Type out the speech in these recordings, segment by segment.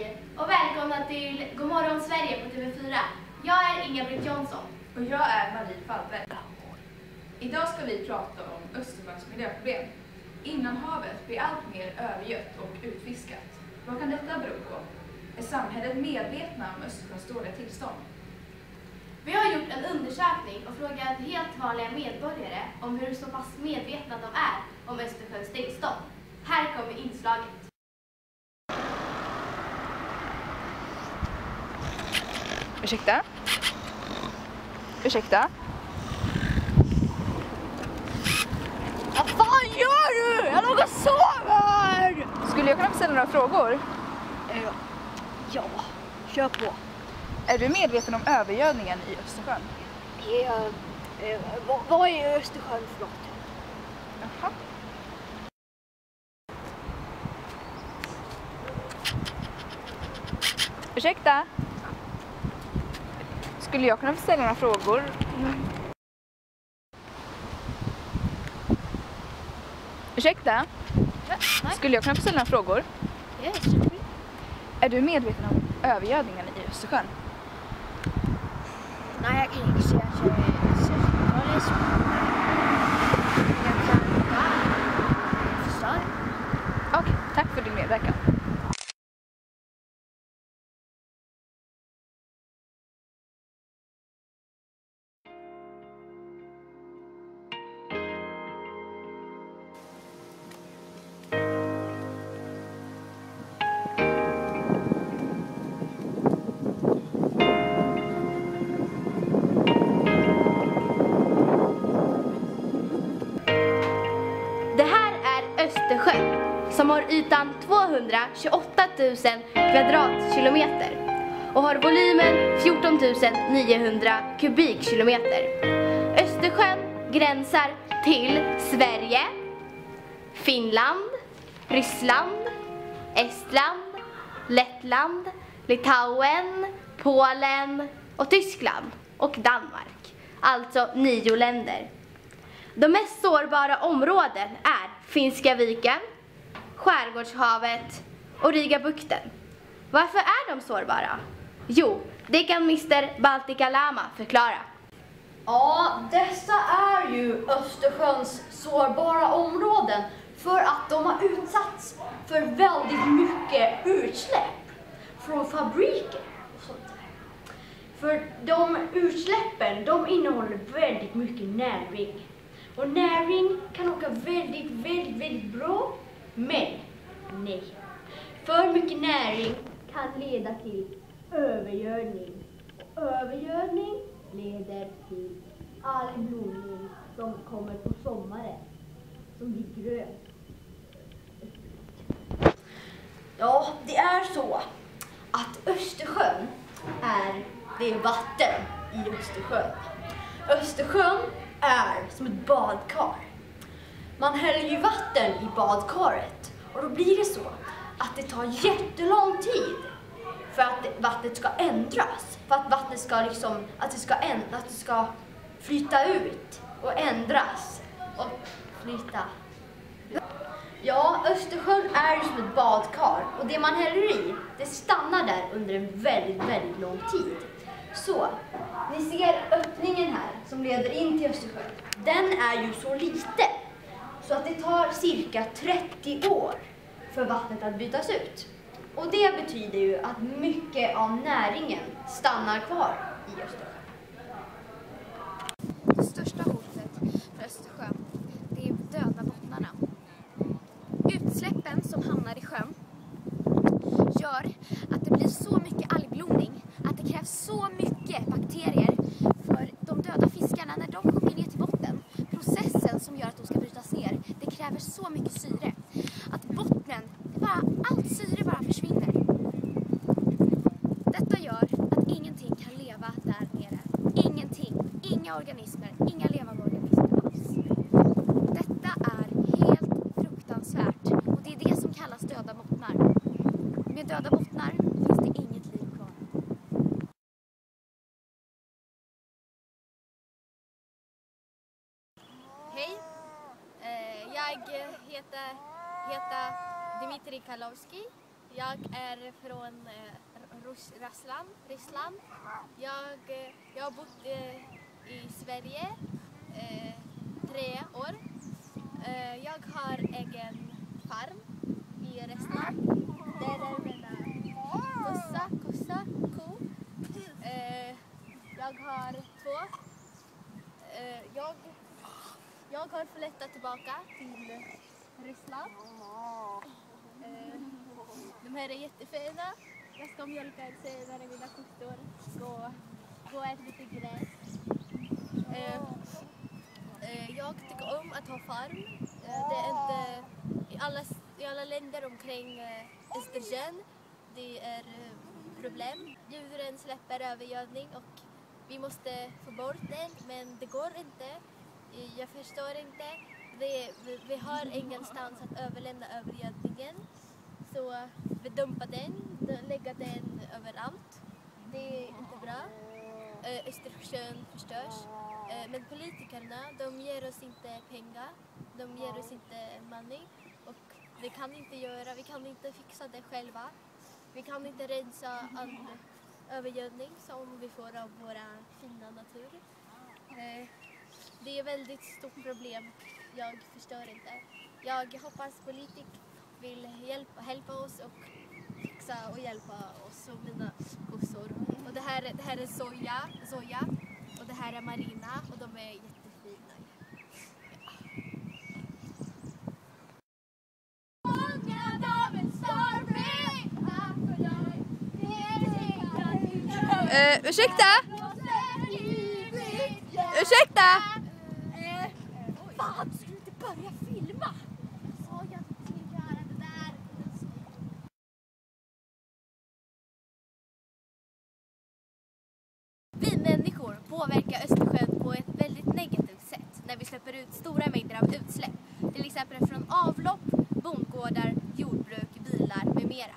Hej och välkomna till Godmorgon Sverige på TV4. Jag är Inga-Britt Jonsson. Och jag är Marie Fallberg. Idag ska vi prata om Östersjöns miljöproblem. Innanhavet blir allt mer övergött och utfiskat. Vad kan detta bero på? Är samhället medvetna om Östersjöns dåliga tillstånd? Vi har gjort en undersökning och frågat helt vanliga medborgare om hur så pass medvetna de är om Östersjöns tillstånd. Här kommer inslaget. Ursäkta? Ursäkta? Vad fan gör du? Jag låg och sover! Skulle jag kunna ställa några frågor? Ja, kör på. Är du medveten om övergödningen i Östersjön? Vad är Östersjön för något? Jaha. Ursäkta? Skulle jag kunna ställa några frågor? Ursäkta? Skulle jag kunna ställa några frågor? Yes. Är du medveten om övergödningen i Östersjön? Nej, jag kan inte säga att jag är så. Jag kan förstå. Okej, tack för din medverkan. Det här är Östersjön som har ytan 228 000 kvadratkilometer och har volymen 14 900 kubikkilometer. Östersjön gränsar till Sverige, Finland, Ryssland, Estland, Lettland, Litauen, Polen och Tyskland och Danmark. Alltså 9 länder. De mest sårbara områden är Finska viken, Skärgårdshavet och Rigabukten. Varför är de sårbara? Jo, det kan Mr. Baltika Lama förklara. Ja, dessa är ju Östersjöns sårbara områden för att de har utsatts för väldigt mycket utsläpp från fabriker och sånt där. För de utsläppen, de innehåller väldigt mycket näring. Och näring kan åka väldigt bra, men nej. För mycket näring kan leda till övergödning. Och övergödning leder till algblomning som kommer på sommaren, som blir grön. Ja, det är så att Östersjön är det vatten i Östersjön. Östersjön är som ett badkar. Man häller ju vatten i badkaret och då blir det så att det tar jättelång tid för att vattnet ska ändras. För att vattnet ska att det ska flyta ut och ändras och flyta. Ja, Östersjön är ju som ett badkar och det man häller i, det stannar där under en väldigt lång tid. Så, ni ser öppningen här som leder in till Östersjön. Den är ju så liten så att det tar cirka 30 år för vattnet att bytas ut. Och det betyder ju att mycket av näringen stannar kvar i Östersjön. Det största hotet för Östersjön, det är döda bottnarna. Utsläppen som hamnar i sjön gör att det blir så mycket algblomning att det krävs så mycket bakterier för de döda fiskarna när de sjunker ner till botten. Processen som gör att de ska brytas ner, det kräver så mycket syre att bottnen, allt syre bara försvinner. Detta gör att ingenting kan leva där nere. Ingenting, inga organismer, inga levande organismer alls. Detta är helt fruktansvärt och det är det som kallas döda bottnar. Med döda bottnar finns det inget liv kvar. Hej, jag heter Dmitrij Karlovski Jag är från Ryssland. Jag har bott i Sverige 3 år. Jag har egen farm i Ryssland. Där är mina kossa, ko. Jag har 2. Jag har flyttat tillbaka till Ryssland. De här är jättefina. Jag ska mjölka senare mina kossor. Gå och äta lite gräs. Jag tycker om att ha farm. Det är inte i alla länder omkring Östersjön. Det är problem. Djuren släpper övergödning och vi måste få bort den, men det går inte. Jag förstår inte. Vi har ingenstans att överlämna övergödningen. Så vi dumpar den, lägger den överallt. Det är inte bra. Östersjön förstörs. Men politikerna, de ger oss inte pengar. De ger oss inte money. Och vi kan inte fixa det själva. Vi kan inte rensa all övergödning som vi får av våra fina natur. Det är ett väldigt stort problem. Jag förstår inte. Jag hoppas politiker vill hjälpa oss och fixa och hjälpa oss och mina kossor. Och det här är Zoja och det här är Marina och de är jättefina. Ursäkta? Fan, ska du inte börja filma? Så jag vill göra det där. Vi människor påverkar Östersjön på ett väldigt negativt sätt när vi släpper ut stora mängder av utsläpp. Till exempel från avlopp, bondgårdar, jordbruk, bilar med mera.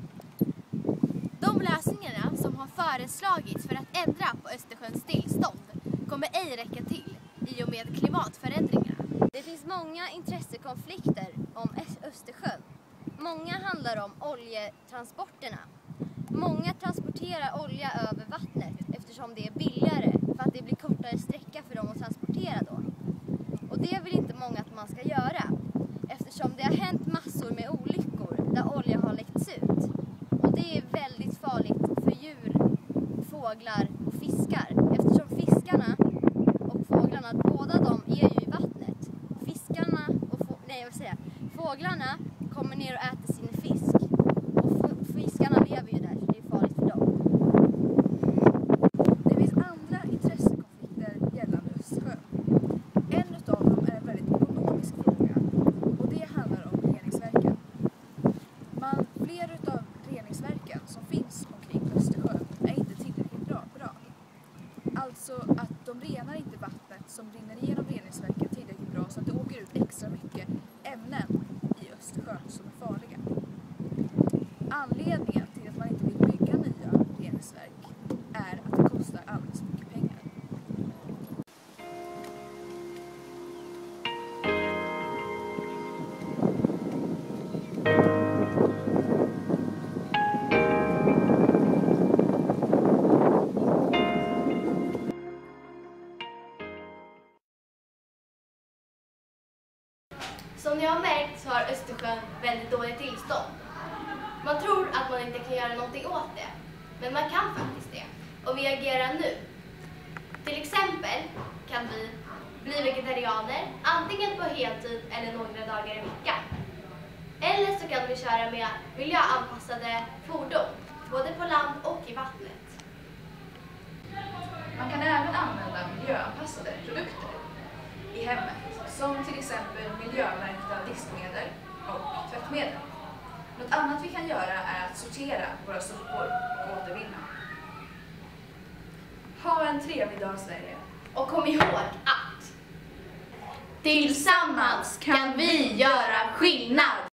De lösningarna som har föreslagits för att ändra på Östersjöns tillstånd kommer ej räcka till i och med klimatförändringarna. Det finns många intressekonflikter om Östersjön. Många handlar om oljetransporterna. Många transporterar olja över vattnet eftersom det är billigare för att det blir kortare sträcka för dem att transportera då. Och det vill inte många att man ska göra eftersom det har hänt massor med olyckor där olja har läckts ut. Och det är väldigt farligt för djur, fåglar och fiskar eftersom fiskarna och fåglarna, båda de är ju i vattnet. Fåglarna kommer ner och äter sin fisk och fiskarna lever ju där så det är farligt för dem. Det finns andra intressekonflikter gällande Östersjön. En utav dem är en väldigt ekonomisk fråga och det handlar om reningsverken. Flera utav reningsverken som finns omkring Östersjön är inte tillräckligt bra. Alltså att de renar inte vattnet som rinner igenom reningsverken tillräckligt bra så att det åker ut extra mycket ämnen i Östersjön som är farliga. Anledningen till att man inte vill bygga nya reningsverk är att det kostar alldeles mycket pengar. Som ni har märkt så har Östersjön väldigt dåligt tillstånd. Man tror att man inte kan göra någonting åt det, men man kan faktiskt det. Och vi agerar nu. Till exempel kan vi bli vegetarianer, antingen på heltid eller några dagar i veckan. Eller så kan vi köra med miljöanpassade fordon, både på land och i vattnet. Man kan även använda miljöanpassade produkter i hemmet, som till exempel miljömärkta diskmedel och tvättmedel. Något annat vi kan göra är att sortera våra sopor och återvinna. Ha en trevlig dag, Sverige! Och kom ihåg att tillsammans kan vi göra skillnad!